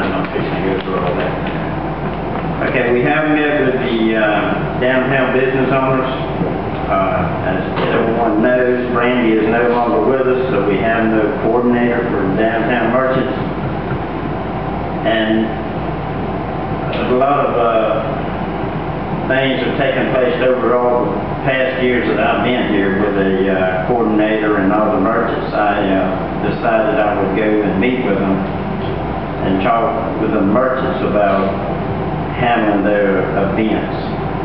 I'm not fixing to go through all that. Okay, we have met with the downtown business owners. As everyone knows, Brandy is no longer with us, so we have no coordinator for downtown merchants. And a lot of things have taken place over all the past years that I've been here with the coordinator and all the merchants. I decided I would go and meet with them and talk with the merchants about handling their events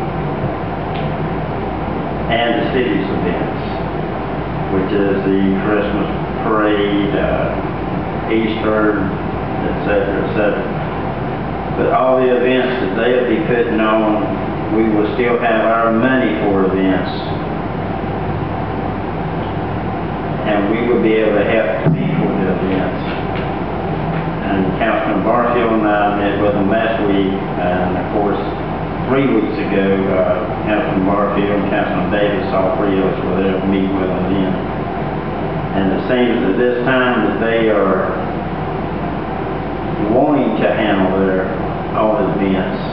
and the city's events, which is the Christmas parade, Easter, etc. But all the events that they'll be putting on, we will still have our money for events, and we will be able to help pay for the events. And Councilman Barfield and I met with them last week, and of course 3 weeks ago, Councilman Barfield and Councilman Davis, all three of us were there to meet with them then. And it seems at this time that they are wanting to handle all the events.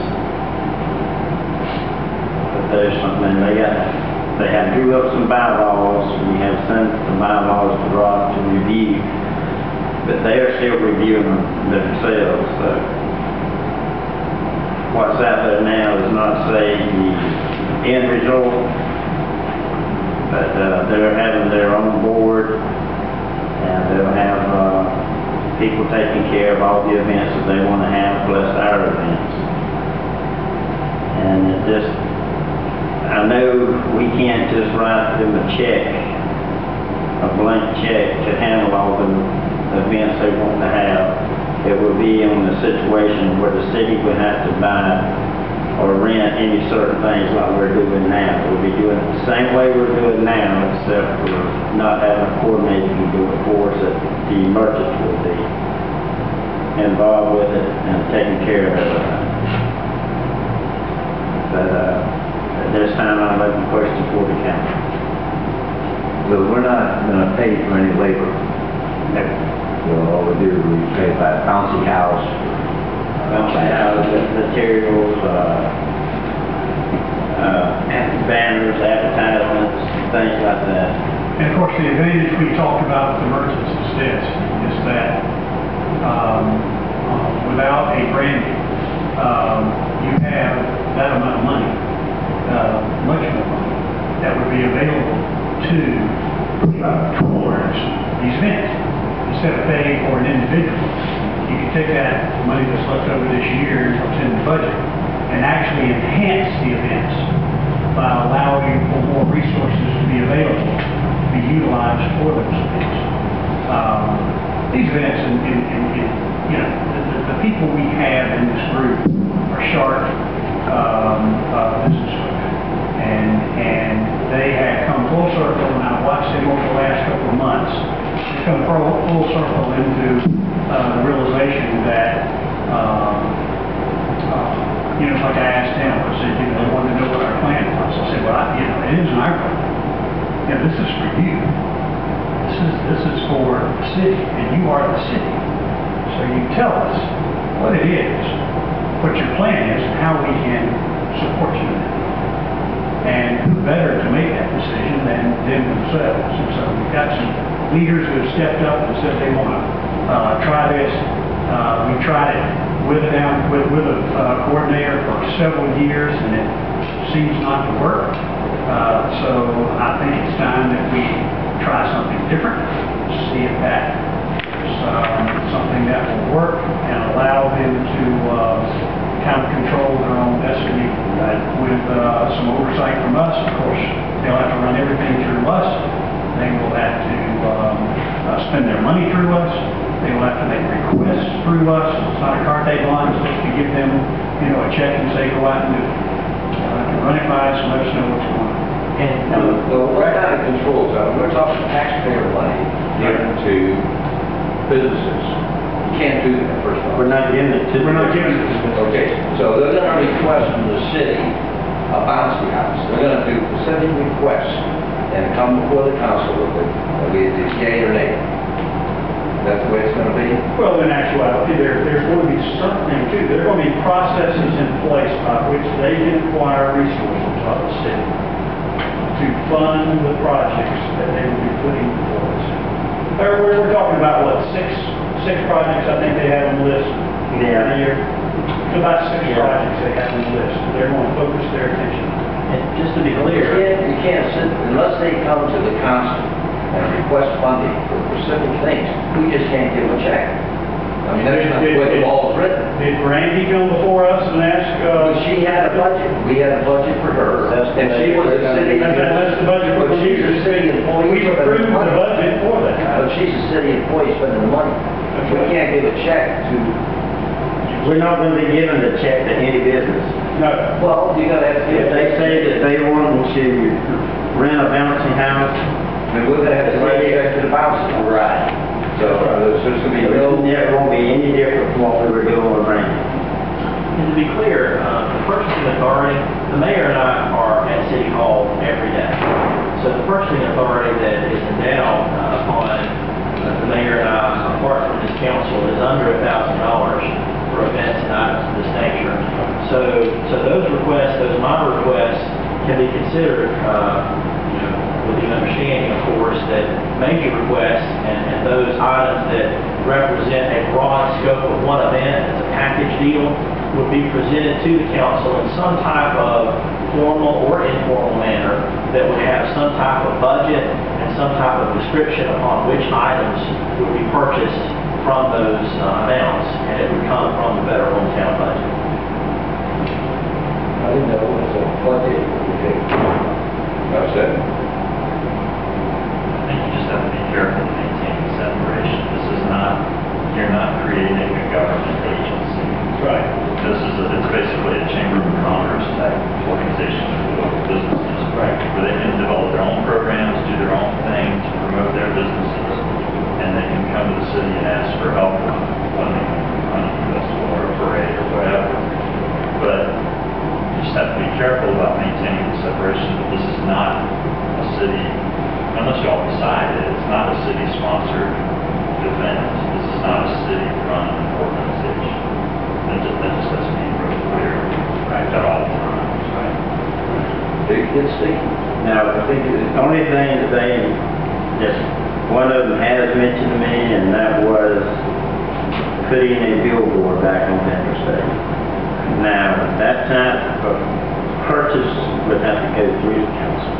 But there's something, they have drew up some bylaws. We have sent the bylaws to Rob to review, but they are still reviewing them themselves. So what's out there now is not saying the end result, but they're having their own board, and they'll have people taking care of all the events that they want to have, plus our events. And it just, I know we can't just write them a check, a blank check to handle all the events they want to have. It would be in a situation where the city would have to buy or rent any certain things like we're doing now. We'll be doing it the same way we're doing now, except for not having a coordinator who do it for us, that the merchants will be involved with it and taking care of everything. But at this time, I'm open question for the council. Well, we're not going to pay for any labor. No. So all we do is we pay by bouncy house. Materials, banners, advertisements, things like that. And of course, the advantage we talked about with the merchants is this, is that without a branding, you have that amount of money, much more money, that would be available towards these events. Instead of paying for an individual, you can take that money that's left over this year, what's in the budget, and actually enhance the events by allowing for more resources to be available to be utilized for those events. These events, the people we have in this group are sharp businesswomen, and they have come full circle, and I've watched them over the last couple of months. It's come full circle into the realization that, like I asked them, I said, they wanted to know what our plan was. I said, well, it isn't our plan. This is for you. This is for the city, and you are the city. So you tell us what it is, what your plan is, and how we can support you in it. And who better to make that decision than themselves? And so we've got some leaders who have stepped up and said they want to try this. We tried it with a coordinator for several years, and it seems not to work. So I think it's time that we try something different, see if that is something that will work and allow them to kind of control their own destiny with some oversight from us. Of course, they'll have to run everything through us. They will have to spend their money through us. They will have to make requests through us. It's not a carte blanche just to give them, a check and say, go out and do it. Run it by us and let us know what's going on. Well, right out of control zone, we're talking taxpayer money given to businesses. You can't do that, first of all. We're not giving it to Okay, so they're going to request from the city a bouncy house. They're going to do specific requests and come before the council with it, whether it's yay or nay. That's the way it's going to be? Well, in actuality, there's going to be something too, there are going to be processes in place by which they can acquire resources of the city to fund the projects that they will be putting before us. We're talking about, what, six projects I think they have on the list? Yeah. Here. It's about six Yeah. projects they have on the list. They're going to focus their attention on. And just to be You clear, can't sit, unless they come to the council and request funding for specific things, we just can't give a check. I mean, that's not the way the law is written. Did Randy come before us and ask, But she had a budget, we had a budget for her, and she was a city. That's the budget for But she's a city employee. We've approved the budget for that. But she's a city employee spending the money. We can't give a check to, we're not going to be giving the check to any business. No. well, you gotta have to. If they say that they want to rent a bouncing house, Then we're gonna have to write a check to the bounce. right. So, there's just gonna be It no. won't be any different from what we were doing with Randy. And to be clear, the purchasing authority, the mayor and I are at City Hall every day. So the purchasing authority that is endowed upon the mayor and I, apart from this council, is under $1,000 for events and items of this nature. So those requests, those minor requests, can be considered, with the understanding, of course, that major requests and those items that represent a broad scope of one event as a package deal would be presented to the council in some type of formal or informal manner that would have some type of budget and some type of description upon which items would be purchased from those amounts, and it would come from the Better Hometown budget. I didn't know it was a budget. That's it. I think you just have to be careful to maintain the separation. This is not, you're not creating a government agency. Right. It's basically a chamber of commerce type organization for local businesses. Right. Where they can develop their own programs, do their own thing to promote their businesses, and they can come to the city and ask for help with funding a festival or a parade or whatever. But you just have to be careful about maintaining the separation. But this is not a city, unless y'all decide that it's not a city-sponsored event. This is not a city-run organization. That just has to be real clear at all times. It's sticky. Now, I think the only thing that they, just, one of them has mentioned to me, and that was putting a billboard back on the interstate. Now, that type of purchase would have to go through the council.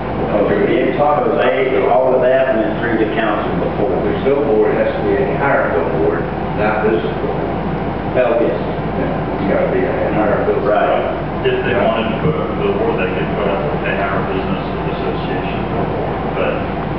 All of that went through the council before. The billboard has to be a higher billboard, not this billboard. Oh, yes. You gotta be a higher billboard. Right. If they wanted to put up a billboard, they could put up a Howard Business Association billboard, but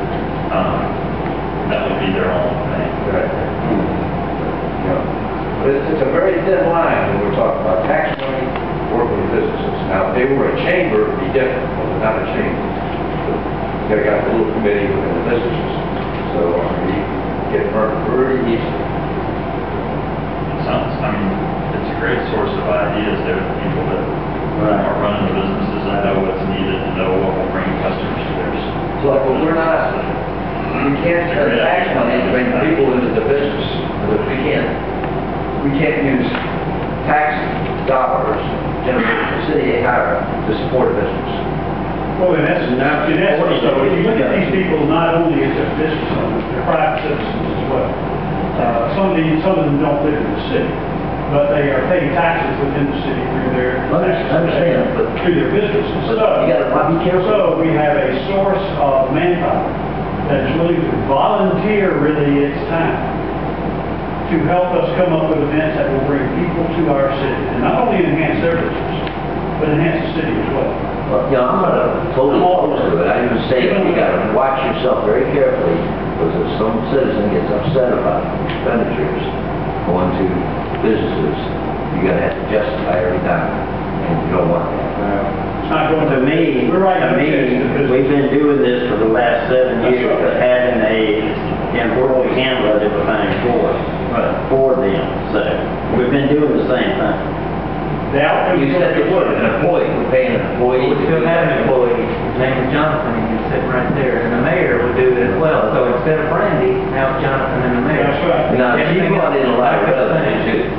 that would be their own thing. Right. Yeah. But it's a very thin line when we're talking about tax money, working with businesses. Now, if they were a chamber, it'd be different, but they're not a chamber. They got a little committee within the businesses, so you get burned pretty easily. Sounds, I mean, it's a great source of ideas. There are people that are running the businesses and know what's needed and know what will bring customers to theirs. So like, well, we're not, we can't spend tax money to bring people into the business. But we can't use tax dollars generated from the city of Howard to support a business. Well, in essence, so if you look at these people, not only as their business owners, they're private citizens as well. Some of them don't live in the city, but they are paying taxes within the city through their Understand, but through their businesses. But So you gotta be careful. So we have a source of manpower that is willing to volunteer really its time to help us come up with events that will bring people to our city and not only enhance their business, but enhance the city as well. Well, you know, I'm not totally opposed to it. I even say that you gotta watch yourself very carefully, because if some citizen gets upset about expenditures going to businesses, you gotta have to justify every time, and you don't want that. It's not going To me, we've been doing this for the last 7 years, but having a employee handler that was paying for them. So, we've been doing the same thing. The outcome You said you would, an employee, we're paying an employee. We still have an employee, his name is Jonathan, and he's sitting right there, and the mayor would do it as well. So instead of Brandy, now it's Jonathan and the mayor. That's right. Now, she brought in a lot of Backup revenue thing. too.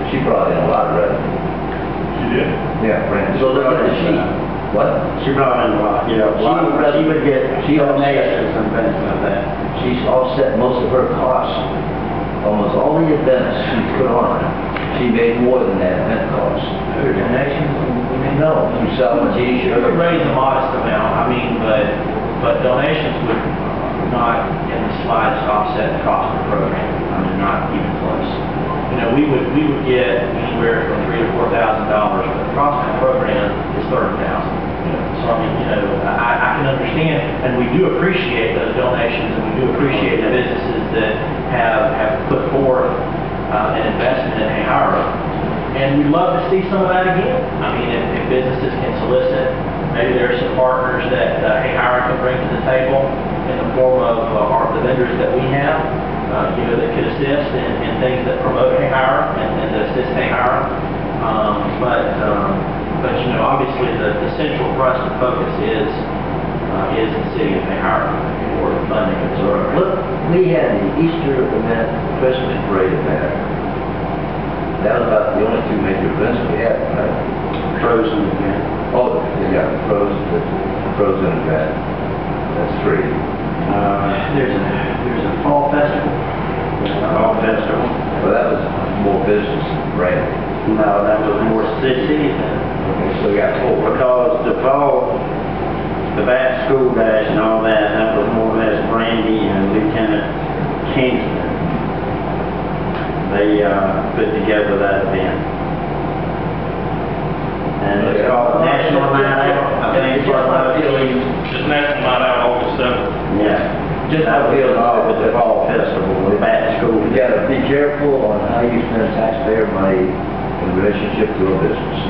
She brought in a lot of revenue. She did? Yeah, Brandon. So look at the sheet. What? She brought in a lot, you know, she would get She donations and things like that. She's offset most of her costs. Almost all the events she put on, she made more than that event cost. Her donations, no, through selling We t-shirts. would raise a modest amount, I mean, but donations would not in the slightest offset the cost of the program. I mean, not even close. You know, we would get anywhere from $3,000 to $4,000, but the cost of the program is $30,000. So I mean, you know, I can understand, and we do appreciate those donations, and we do appreciate the businesses that have put forth an investment in Ahara. And we'd love to see some of that again. I mean, if businesses can solicit, maybe there are some partners that Ahara can bring to the table in the form of the vendors that we have, you know, that could assist in things that promote Ahara and that assist Ahara. But you know, obviously the central thrust of focus is the city of Ahara for funding of the program. Look, we had the Easter event, Christmas parade event. That was about the only two major events we had, right? Frozen again. Oh, yeah, the Frozen event. That's three. There's a fall festival. Fall festival. Well, that was more business branding. No, that was more city. Okay, so we got four. Because the fall, the back school dash and all that, that was more or less Brandy and Lieutenant Kingston. They put together that event. And it's called National Night Out, I think. Just National Night Out, August 7th. Yeah. Just That was involved with the fall festival, the back school. You gotta be careful on how you spend taxpayer money in relationship to a business.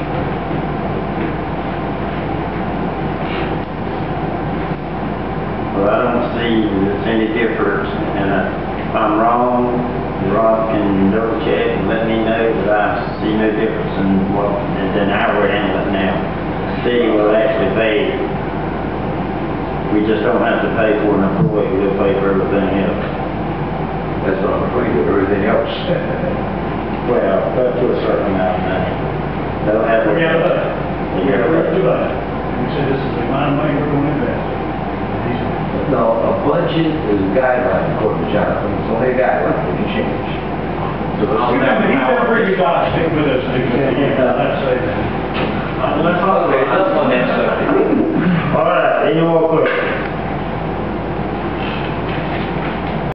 Well, I don't see there's any difference, and if I'm wrong, Rob can double check and let me know that I see no difference in what, than how we're handling it now. The city will actually pay, we just don't have to pay for an employee, we'll pay for everything else. That's what I'm afraid of, everything else. Well, up to a certain amount of money. They'll have. We got a budget. You got a budget. We said this is the amount of money we're going to invest. No, a budget is a guideline according to Jonathan, it's only a guideline, it can change. So He's been pretty good, stick with us, Nick. Let's say that. Let's talk about Okay, that's on that subject. All right, any more questions?